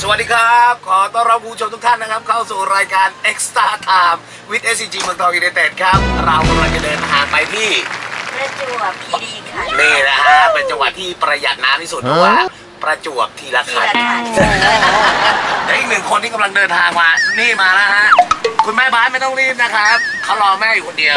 วัสดีครับขอต้อนรับผู้ชมทุกท่านนะครับเข้าสู่รายการ Extra Time with SCG เมืองทองยูไนเต็ดครับเรากำลังจะเดินทางไปที่ประจวบคีรีขันธ์นี่นะฮะเป็นจังหวัดที่ประหยัดน้ำที่สุดเพราะว่าประจวบทีละขันและอีกหนึ่งคนที่กำลังเดินทางมานี่มาแล้วฮะคุณแม่บ้านไม่ต้องรีบนะครับเขารอแม่อยู่คนเดียว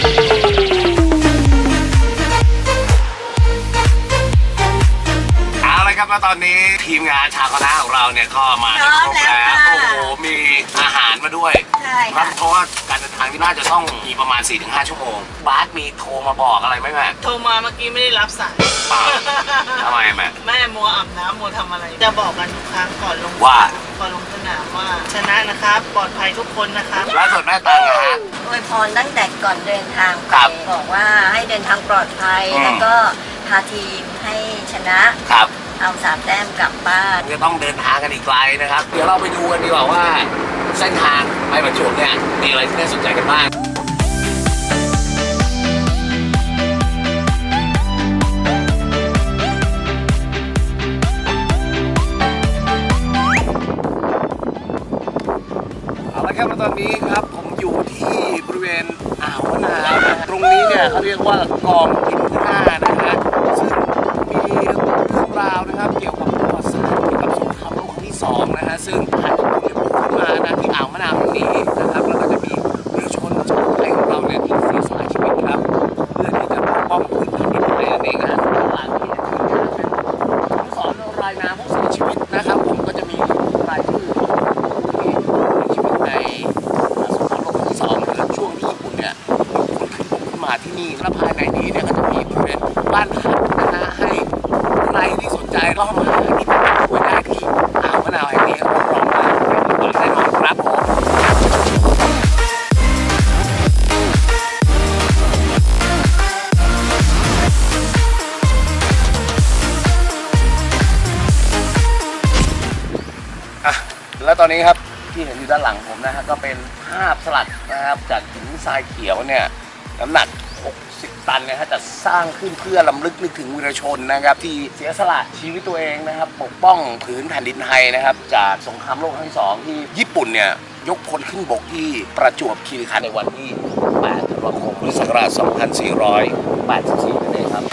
ครับว่าตอนนี้ทีมงานชาวคณะของเราเนี่ยก็มาครบแล้วโอ้โหมีอาหารมาด้วยครับเพราะว่าการเดินทางที่น่าจะต้องมีประมาณ 4-5 ชั่วโมงบาสมีโทรมาบอกอะไรไหมแม่โทรมาเมื่อกี้ไม่ได้รับสายทำไมแม่มัวอาบน้ำมัวทำอะไรจะบอกกันทุกครั้งก่อนลงสนามว่าชนะนะครับปลอดภัยทุกคนนะครับแล้วส่วนแม่ตังนะฮะอวยพรตั้งแต่ก่อนเดินทางไปบอกว่าให้เดินทางปลอดภัยแล้วก็พาทีมให้ชนะครับเอา3 แต้มกลับบ้านจะต้องเดินทางกันอีกไกลนะครับเดี๋ยวเราไปดูกันดีกว่าว่าเส้นทางไปประจวบเนี่ยมีอะไรที่น่าสนใจกันบ้างเอาละครับตอนนี้ครับผมอยู่ที่บริเวณอ่าวมะนาวตรงนี้เนี่ยเขาเรียกว่ากองกินข้านะฮะซึ่งมีเรื่องราวนะครับเกี่ยวกับประวัติศาสตร์เกี่ยวกับสงครามโลกครั้งที่2นะฮะซึ่งผ่านจุดที่พุ่งขึ้นมานะที่อ่าวมะนาวตรงนี้นะครับแล้วก็จะมีเรือชนชาวไทยของเราเนี่ยที่เสียสละชีวิตครับเพื่อที่จะปกป้องพื้นแผ่นดินไทยนั่นเองนะหลังที่เป็นผู้สอนรายนามผู้เสียชีวิตนะครับผมก็จะมีรายชื่อที่เสียชีวิตในสงครามโลกครั้งที่2หรือช่วงที่ญี่ปุ่นเนี่ยคนขึ้นมาที่นี่และภายในนี้เนี่ยก็จะมีบริเวณบ้านพักนะฮะให้ใครที่สนใจก็มาที่พักช่วยได้ที่อ่าวมะนาวแห่งนี้รับรองว่าเป็นแน่นอนครับผมแล้วตอนนี้ครับที่เห็นอยู่ด้านหลังผมนะฮะก็เป็นภาพสลัดนะครับจากหินทรายเขียวเนี่ยน้ำหนัก60 ตันนะฮะจะสร้างขึ้นเพื่อลำลึกนึกถึงวีรชนนะครับที่เสียสละชีวิตตัวเองนะครับปกป้องผืนแผ่นดินไทยนะครับจากสงครามโลกครั้งที่2ที่ญี่ปุ่นเนี่ยยกพลขึ้นบกที่ประจวบคีรีขันธ์ในวันที่8 ธันวาคม พุทธศักราช 2484 นั่นเองครับ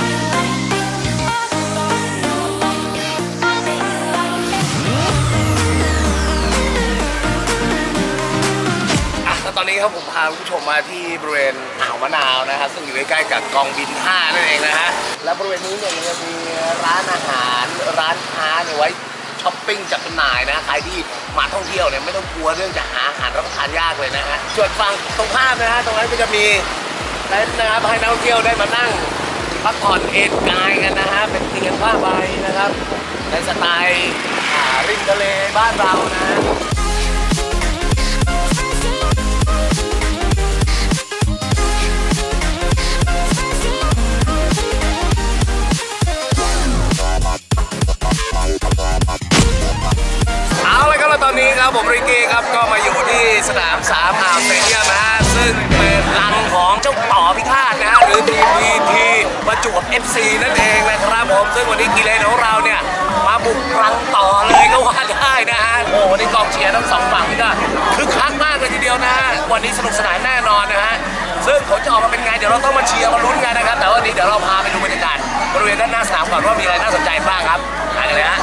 ตอนนี้ครับผมพาผู้ชมมาที่บริเวณอ่าวมะนาวนะครับซึ่งอยู่ใกล้ๆกับกองบิน5นั่นเองนะฮะและบริเวณนี้เนี่ยจะมีร้านอาหารร้านค้าเนี่ยไว้ช้อปปิ้งจัดจำหน่ายนะใครที่มาท่องเที่ยวเนี่ยไม่ต้องกลัวเรื่องจะหาอาหารรับประทานยากเลยนะฮะส่วนฝั่งตรงภาพนะฮะตรงนั้นก็จะมีเต็นท์นะครับให้นักท่องเที่ยวได้มานั่งพักผ่อนเอนกายกันนะฮะเป็นเตียงผ้าใบนะครับในสไตล์ริมทะเลบ้านเรานะตอนนี้ครับผมริกกี้ครับก็มาอยู่ที่สนาม3 อ่าวสเตเดียมนะฮะซึ่งเป็นรังของเจ้าต่อพิฆาตนะฮะหรือทีม PT ประจวบ FC นั่นเองนะครับผมซึ่งวันนี้กีฬาของเราเนี่ยมาบุกรังต่อเลยก็ว่าได้นะฮะโอ้วันนี้กองเชียร์ทั้ง2 ฝั่งนี่ก็คึกคักมากเลยทีเดียวนะฮะวันนี้สนุกสนานแน่นอนนะฮะซึ่งผลจะออกมาเป็นไงเดี๋ยวเราต้องมาเชียร์มาลุ้นกันนะครับแต่วันนี้เดี๋ยวเราพาไปดูบรรยากาศบริเวณด้านหน้าสนามก่อนว่ามีอะไรน่าสนใจบ้างครับไปกันเลยฮะ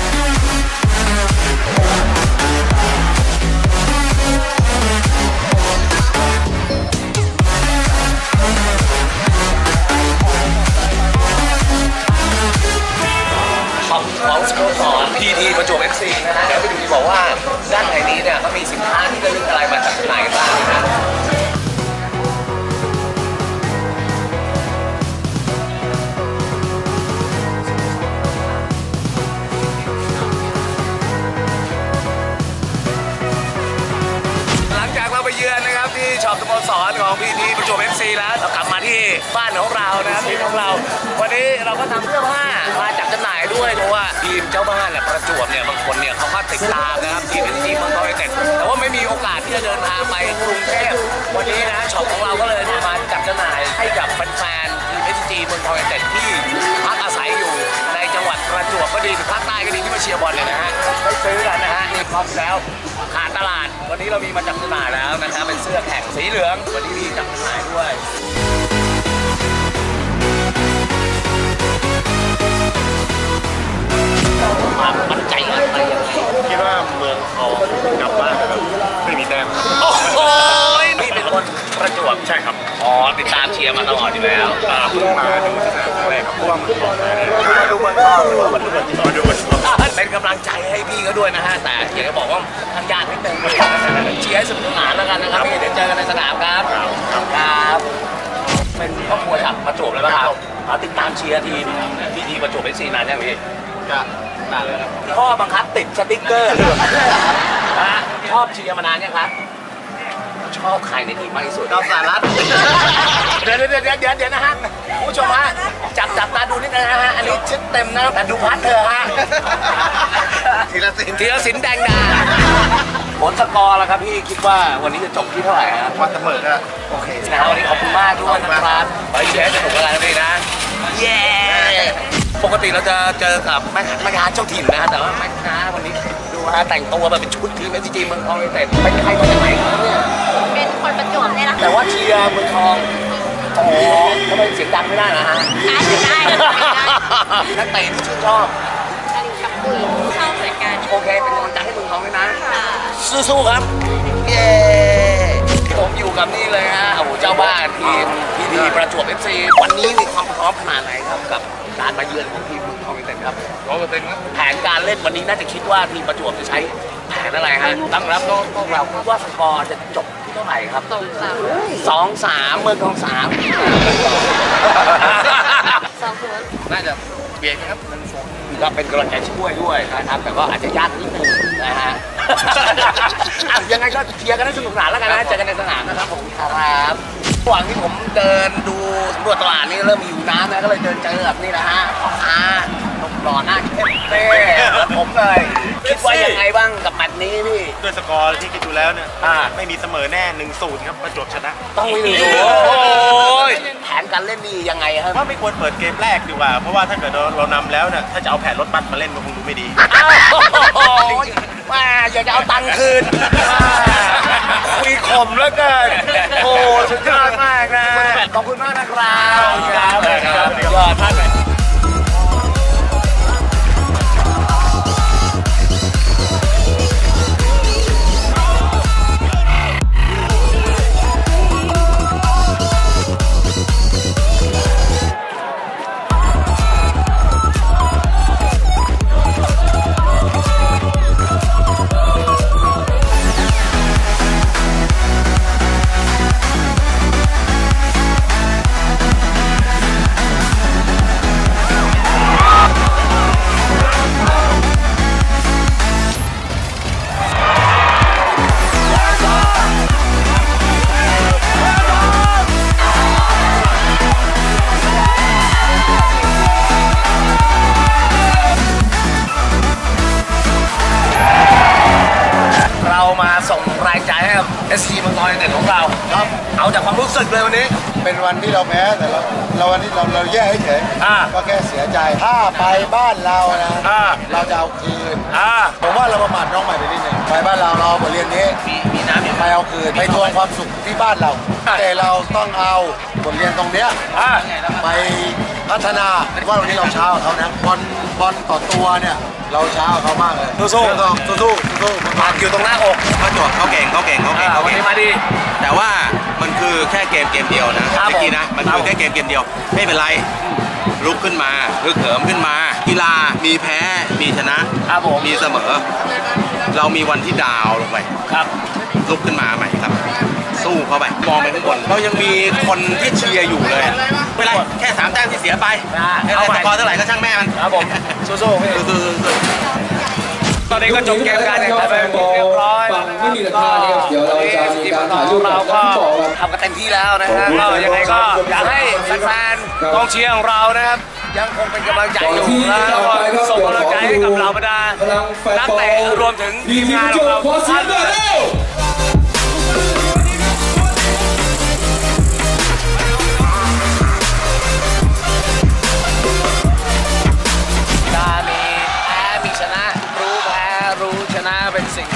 ของสโมสร PT ประจวบ FC นะฮะเดี๋ยวไปดูดีบอกว่าด้านในนี้เนี่ยเขามีสินค้าที่จะลึกอะไรมาจากไหนบ้างนะหลังจากเราไปเยือนนะครับที่ช็อปสโมสรของ PT ประจวบ FC แล้วเรากลับมาที่บ้านของเรานะครับทีมของเราวันนี้เราก็ทำเสื้อผ้ามาจัดจำหน่ายด้วยเพราะว่าทีมเจ้าบ้านเนี่ยประจวบเนี่ยบางคนเนี่ยเขาก็ติดตามนะครับทีมเป็นทีมเมืองทองยูไนเต็ดแต่ว่าไม่มีโอกาสที่จะเดินทางไปกรุงเทพวันนี้นะช็อปของเราก็เลยมาจัดจำหน่ายให้กับแฟนๆทีม SCG เมืองทองยูไนเต็ดที่พักอาศัยอยู่ในจังหวัดประจวบก็ดีหรือภาคใต้ก็ดีที่มาเชียร์บอลเนี่ยนะฮะได้ซื้ออะไรรอบที่แล้วขาดตลาดวันนี้เรามีมาจับจำหน่ายแล้วนะครับเป็นเสื้อแข่งสีเหลืองวันนี้มีจับจำหน่ายด้วยความมั่นใจอะไรยังไงคิดว่าเมืองทองกลับบ้านนะครับไม่มีแต้มโอ้โหนี่เป็นคนประจวบใช่ครับอ๋อติดตามเชียร์มาตลอดอยู่แล้วเพิ่งมาดูสนามครั้งแรกครับเพราะว่าเมืองทองมาดูเมืองทองหรือว่ามาดูเมืองทองเป็นกำลังใจให้พี่เขาด้วยนะฮะแต่อยากจะบอกว่าทางญาตินิดนึงเชียร์ให้สนุกสนานแล้วกันนะครับพี่เดี๋ยวเจอกันในสนามครับครับเป็นครอบครัวจากประจวบเลยป่ะครับติดตามเชียร์ทีประจวบเป็น4นานยังพี่ก็นานแล้วครับพ่อบังคับติดสติ๊กเกอร์ชอบเชียร์มานานยังครับชอบใครในทีมมากที่สุดเราสารัตเดี๋ยวนะฮะผู้ชมฮะจับตาดูนิดนะฮะอันนี้ชุดเต็มนะแต่ดูพัดเธอฮะธีรศิลป์แดงดาผลสกอร์แล้วครับพี่คิดว่าวันนี้จะจบที่เท่าไหร่ครับวันเสมอก็โอเคนะวันนี้ขอบคุณมากด้วยนะครับไปเชียร์จะถูกอะไรกันดีนะเย้ปกติเราจะเจอกับแม่ค้าเจ้าถิ่นนะแต่ว่าแม่ค้าวันนี้ดูฮะแต่งตัวแบบเป็นชุดทีมจริงๆเมืองทองยูไนเต็ดเป็นใครมาจากไหนครับเนี่ยเป็นคนประจวบเนี่ยนะแต่ว่าเชียร์เมืองทองอ๋อทำไมเสียงดังไม่ได้นะฮะได้นักเตะที่ชื่นชอบกับปุ๋ยชอบเหมือนกันโอเคเป็นกำลังใจให้เมืองทองด้วยนะสู้ๆครับเย้ผมอยู่กับนี่เลยฮะโอ้โหเจ้าบ้านทีมพีประจวบ FC วันนี้มีความพร้อมขนาดไหนครับกับการมาเยือนของทีมเมืองทองยูไนเต็ดครับ100%ครับแผนการเล่นวันนี้น่าจะคิดว่าทีมประจวบจะใช้แผนอะไรฮะตั้งรับพวกเราคิดว่าสกอร์จะจบที่เท่าไหร่ครับ2-3เมืองทอง3 2-0 น่าจะเบียดครับก็เป็นกำลังใจช่วยด้วยนะครับแต่ก็อาจจะยากนิดนึงนะฮะยังไงก็เชียร์กันให้สนุกสนานแล้วกันนะเจอกันในสนามนะครับผมครับระหว่างที่ผมเดินดูสำรวจตลาดนี่เริ่มมีอยู่น้ำนะก็เลยเดินเจอแบบนี้นะฮะพ่อค้าหนุ่มหล่อหน้าเข้มเต้แล้วผมเลยคิดว่ายังไงบ้างกับแมตช์นี้พี่ด้วยสกอร์ที่คิดดูแล้วเนี่ยไม่มีเสมอแน่ 1-0 ครับประจวบชนะต้องมี1-0แผนการเล่นนี่ยังไงครับว่าไม่ควรเปิดเกมแรกดีกว่าเพราะว่าถ้าเกิดเรานำแล้วเนี่ยถ้าจะเอาแผนรถบัสมาเล่นมันคงดูไม่ดีว่าอยากจะเอาตังค์คืนคุยข่มแล้วเกินโอ้สุดยอดมากนะขอบคุณมากนะครับยอดท่านมาส่งแรงใจให้กับ SC เมืองทองยูไนเต็ดของเราครับเอาจากความรู้สึกเลยวันนี้เป็นวันที่เราแพ้แต่เราวันที่เราแย่เฉยก็แค่เสียใจถ้าไปบ้านเรานะเราจะเอาคืนผมว่าเราประมาทน้องใหม่ไปนิดนึงไปบ้านเราบทเรียนนี้มีน้ำไปเอาคืนไปทวงความสุขที่บ้านเราแต่เราต้องเอาบทเรียนตรงเนี้ยไปพัฒนาว่าวันนี้เราช้าเขานะบอลต่อตัวเนี่ยเราช้าเขามากเลยสู้มาอยู่ตรงหน้าอกประจวบเขาเก่งวันนี้มาดีแต่ว่ามันคือแค่เกมเดียวนะเมื่อกี้นะมันคือแค่เกมเดียวไม่เป็นไรลุกขึ้นมาฮึกเหิมขึ้นมากีฬามีแพ้มีชนะมีเสมอเรามีวันที่ดาวลงไปครับลุกขึ้นมาใหม่ครับสู้เข้าไปมองไปข้างบนเรายังมีคนที่เชียร์อยู่เลยไม่เป็นไรแค่3 แต้มที่เสียไปเอาสกอร์เท่าไหร่ก็ช่างแม่มันครับผมสู้ตอนนี้ก็จบเกมการแข่งขันไปเรียบร้อยไม่มีราคาเนี่ยเดี๋ยวเราจะมีการถ่ายรูปเราก็ทำกันเต็มที่แล้วนะฮะก็ยังไงก็อยากให้แฟนๆกองเชียร์ของเรานะครับยังคงเป็นกำลังใจอยู่แล้วก็ส่งกำลังใจให้กับเราบรรดานักเตะรวมถึงทีมงานของเราทุกท่านเลยเป็นสิ่ง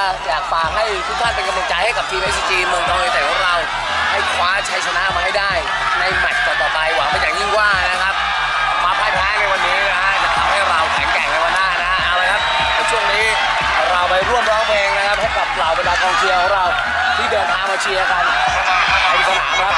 อยากฝากให้ทุกท่านเป็นกำลังใจให้กับทีม SCG เมืองทองยูไนเต็ดของเราให้คว้าชัยชนะมาให้ได้ในแมตช์ต่อไปหวังเป็นอย่างยิ่งว่านะครับมาพ่ายแพ้ในวันนี้นะฮะจะทำให้เราแข็งแกร่งในวันหน้านะเอาละครับในช่วงนี้เราไปร่วมร้องเพลงนะครับให้กับเหล่าบรรดากองเชียร์ของเราที่เดินทางมาเชียร์กันในสนามครับ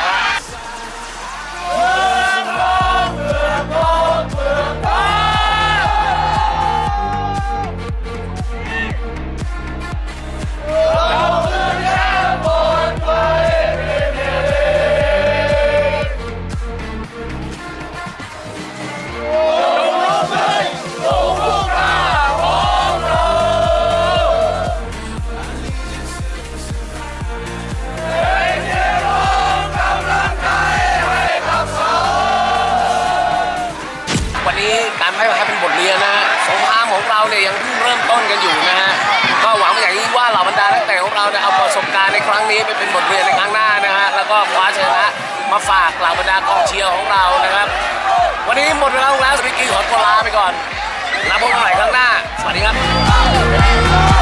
การให้เป็นบทเรียนนะฮะสงครามของเราเนี่ยยังเพิ่งเริ่มต้นกันอยู่นะฮะก็หวังอย่างยิ่งว่าเหล่าบรรดานักเตะของเราเนี่ยเอาประสบการณ์ในครั้งนี้ไปเป็นบทเรียนในครั้งหน้านะฮะแล้วก็คว้าชัยชนะมาฝากเหล่าบรรดากองเชียร์ของเรานะครับวันนี้หมดเวลาแล้วสปิกกี้ขอตัวลาไปก่อนแล้วพบกันใหม่ครั้งหน้าสวัสดีครับ